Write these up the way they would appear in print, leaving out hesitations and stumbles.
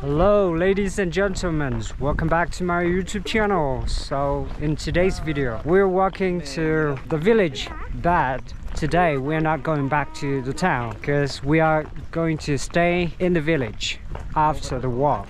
Hello ladies and gentlemen, welcome back to my YouTube channel. So in today's video we're walking to the village, but today we're not going back to the town because we are going to stay in the village after the walk.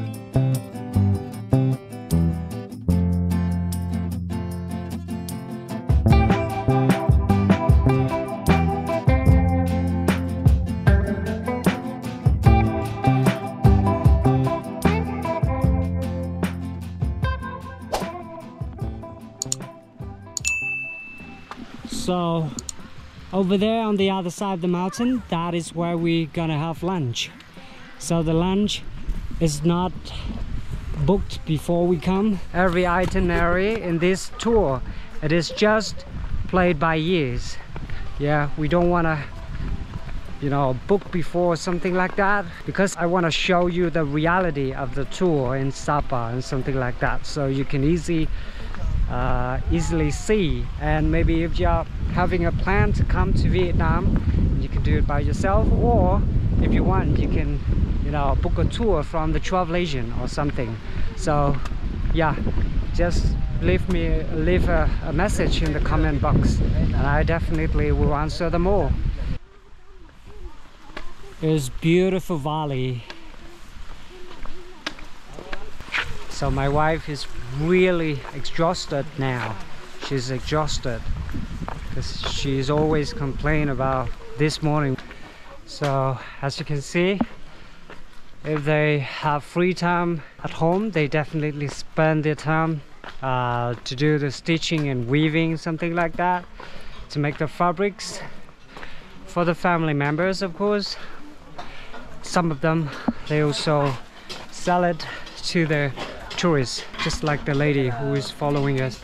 So over there on the other side of the mountain, that is where we're gonna have lunch. So the lunch is not booked before we come. Every itinerary in this tour, it is just played by ears. Yeah, we don't want to book before something like that, because I want to show you the reality of the tour in Sapa and something like that, so you can easily see. And maybe if you're having a plan to come to Vietnam, you can do it by yourself, or if you want you can book a tour from the travel agent or something. So yeah, just leave a message in the comment box and I definitely will answer them all. It's beautiful valley. So my wife is really exhausted now. She's exhausted because she's always complained about this morning. So as you can see, if they have free time at home, they definitely spend their time to do the stitching and weaving, something like that, to make the fabrics for the family members, of course. Some of them, they also sell it to the tourists, just like the lady who is following us.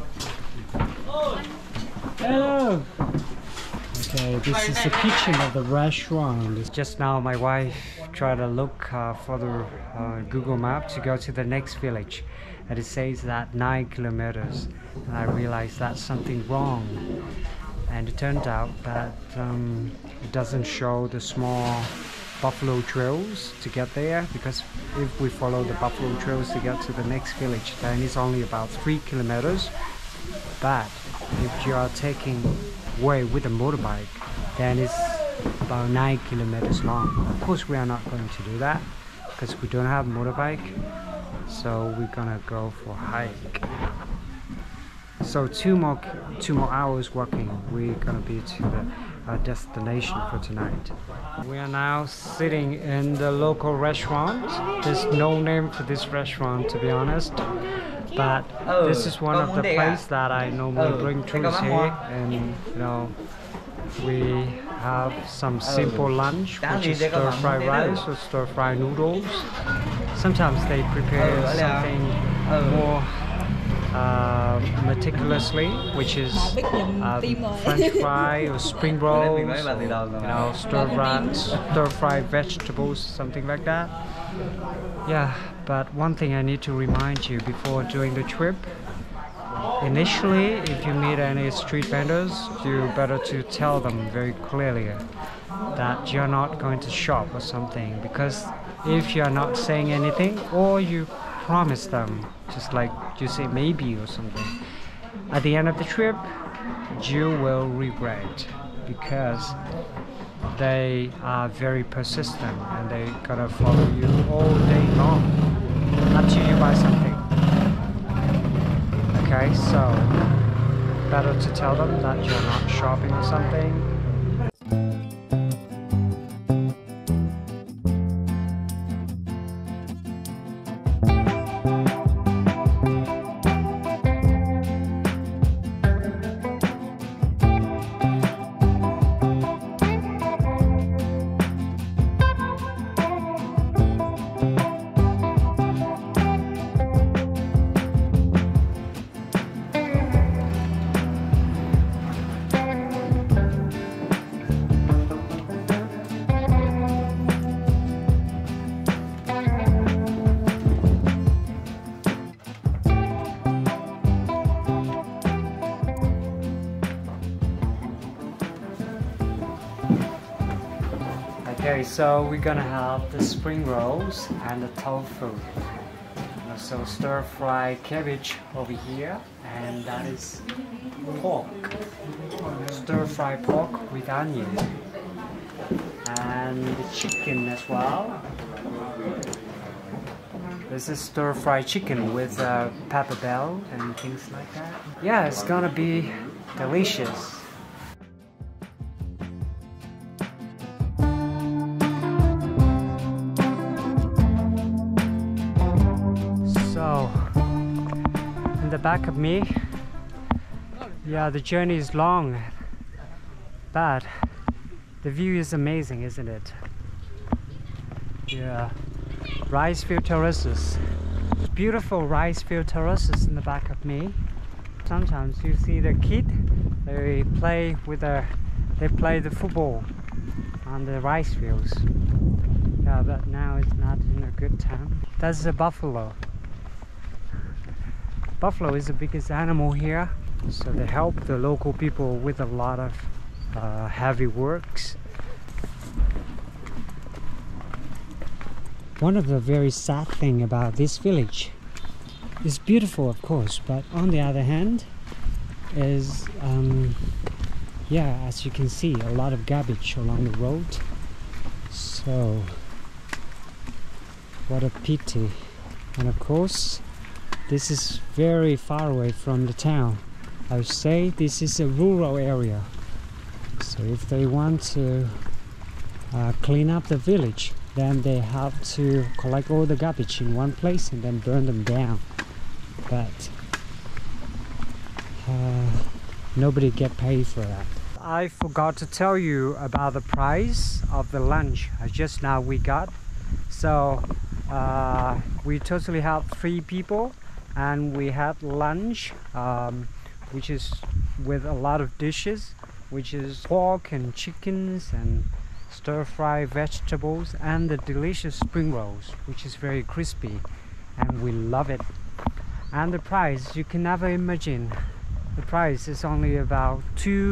Hello! Okay, this is the kitchen of the restaurant. Just now my wife tried to look for the Google map to go to the next village, and it says that 9 kilometers, and I realized that's something wrong. And it turned out that it doesn't show the small buffalo trails to get there, because if we follow the buffalo trails to get to the next village, then it's only about 3 kilometers. But if you are taking way with a motorbike, then it's about 9 kilometers long. Of course we are not going to do that because we don't have a motorbike, so we're gonna go for a hike. So two more hours walking, we're gonna be to the destination for tonight. We are now sitting in the local restaurant. There's no name for this restaurant, to be honest, but this is one of the places that I normally bring tourists here, and we have some simple lunch, which is stir-fried rice or stir-fried noodles. Sometimes they prepare something more meticulously, which is French fry or spring rolls, stir-fried vegetables, something like that. Yeah, but one thing I need to remind you before doing the trip: initially, if you meet any street vendors, you better to tell them very clearly that you're not going to shop or something, because if you're not saying anything, or you promise them, just like you say maybe or something, at the end of the trip you will regret, because they are very persistent and they gonna follow you all day long until you buy something. Okay, so better to tell them that you're not shopping or something. Okay, so we're gonna have the spring rolls and the tofu. So stir-fry cabbage over here, and that is pork. Stir-fry pork with onion. And the chicken as well. This is stir-fry chicken with pepper bell and things like that. Yeah, it's gonna be delicious. So, in the back of me, yeah, the journey is long, but the view is amazing, isn't it? Yeah, rice field terraces. Beautiful rice field terraces in the back of me. Sometimes you see the kid, they play the football on the rice fields. Yeah, but now it's not in a good time. That's a buffalo. Buffalo is the biggest animal here, so they help the local people with a lot of heavy works. One of the very sad thing about this village is beautiful, of course, but on the other hand is yeah, as you can see, a lot of garbage along the road. So what a pity. And of course this is very far away from the town. I would say this is a rural area. So if they want to clean up the village, then they have to collect all the garbage in one place and then burn them down. But nobody get paid for that. I forgot to tell you about the price of the lunch just now we got. So we totally have 3 people, and we had lunch, which is with a lot of dishes, which is pork and chickens and stir-fry vegetables and the delicious spring rolls, which is very crispy, and we love it. And the price, you can never imagine. The price is only about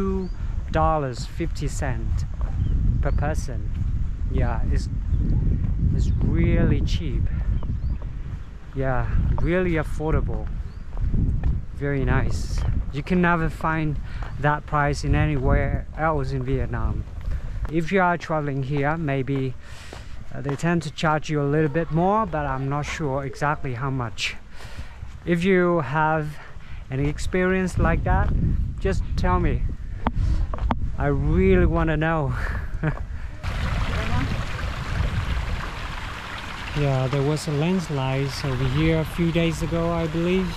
$2.50 per person. Yeah, it's really cheap. Yeah, really affordable. Very nice. You can never find that price in anywhere else in Vietnam. If you are traveling here, maybe they tend to charge you a little bit more, but I'm not sure exactly how much. If you have any experience like that, just tell me. I really want to know. Yeah, there was a landslide over here a few days ago, I believe.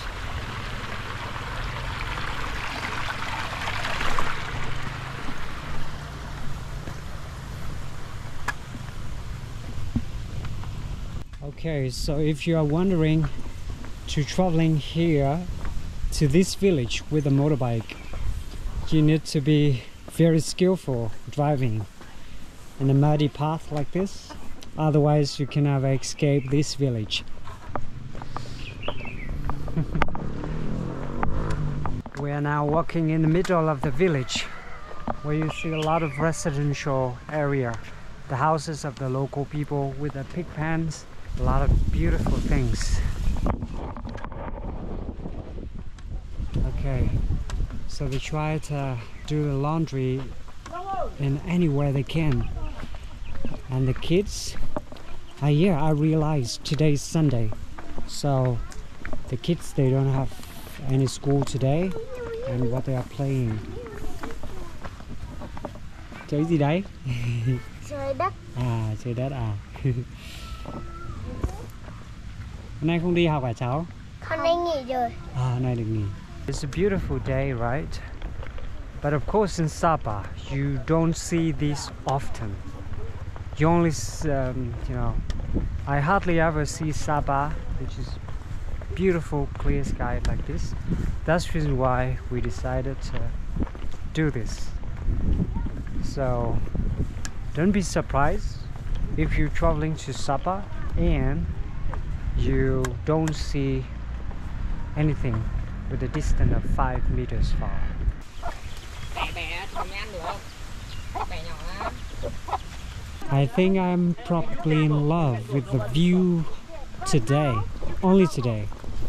Okay, so if you are wondering to traveling here to this village with a motorbike, you need to be very skillful driving in a muddy path like this. Otherwise you can never escape this village. We are now walking in the middle of the village, where you see a lot of residential area, the houses of the local people with the pig pens, a lot of beautiful things. Okay, so they try to do the laundry in anywhere they can. And the kids, yeah, I realized today is Sunday, so the kids, they don't have any school today, and what they are playing. Chơi gì đấy? Chơi đất. À, chơi đất à. Hôm nay không đi học hả cháu? Hôm nay nghỉ rồi. Ah, hôm nay được nghỉ. It's a beautiful day, right? But of course in Sapa, you don't see this often. You only, you know, I hardly ever see Sapa, which is beautiful clear sky like this. That's the reason why we decided to do this. So don't be surprised if you're traveling to Sapa and you don't see anything with a distance of 5 meters far. Bè bè, không ăn được không? Bè nhỏ á. I think I'm probably in love with the view today, only today.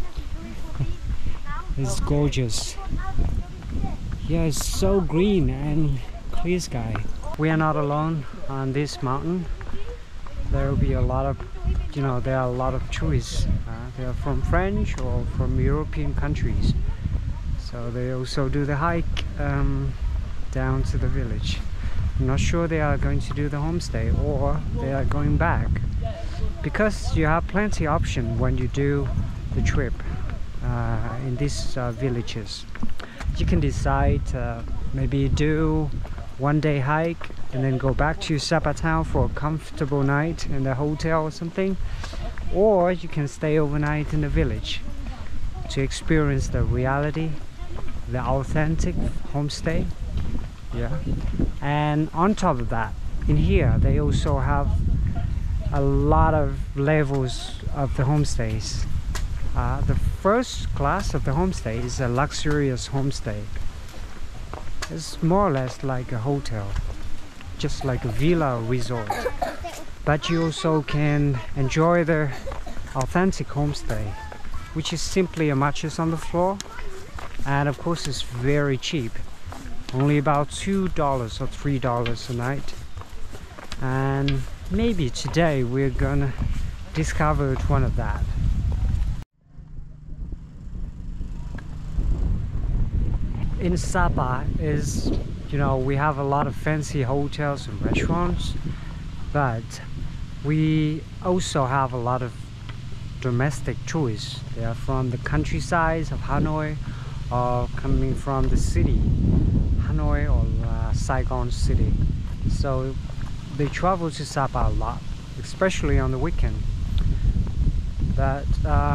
It's gorgeous. Yeah, it's so green and clear sky. We are not alone on this mountain. There will be a lot of, there are a lot of tourists. They are from French or from European countries. So they also do the hike down to the village. I'm not sure they are going to do the homestay or they are going back, because you have plenty of options when you do the trip in these villages. You can decide maybe do one-day hike and then go back to Sapa town for a comfortable night in the hotel or something, or you can stay overnight in the village to experience the reality, the authentic homestay. Yeah, and on top of that, in here they also have a lot of levels of the homestays. The first class of the homestay is a luxurious homestay. It's more or less like a hotel, just like a villa resort. But you also can enjoy the authentic homestay, which is simply a mattress on the floor, and of course it's very cheap. Only about $2 or $3 a night. And maybe today we're gonna discover one of that. In Sapa is, we have a lot of fancy hotels and restaurants, but we also have a lot of domestic tourists. They are from the countryside of Hanoi or coming from the city, Hanoi or Saigon city. So they travel to Sapa a lot, especially on the weekend. But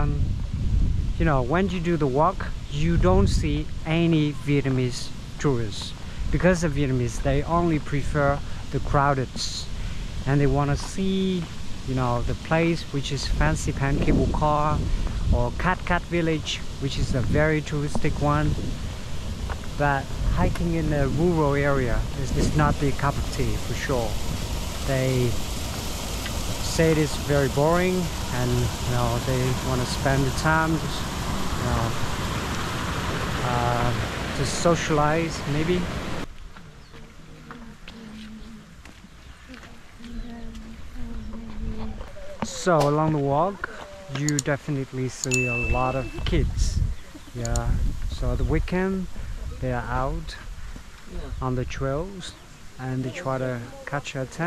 when you do the walk, you don't see any Vietnamese tourists, because the Vietnamese, they only prefer the crowded, and they want to see the place which is fancy Pan Cable Car or Cat Cat Village, which is a very touristic one. But hiking in a rural area is not their cup of tea for sure. They say it is very boring, and they want to spend the time to socialize maybe. So along the walk you definitely see a lot of kids. Yeah, so the weekend they are out on the trails and they try to catch your attention.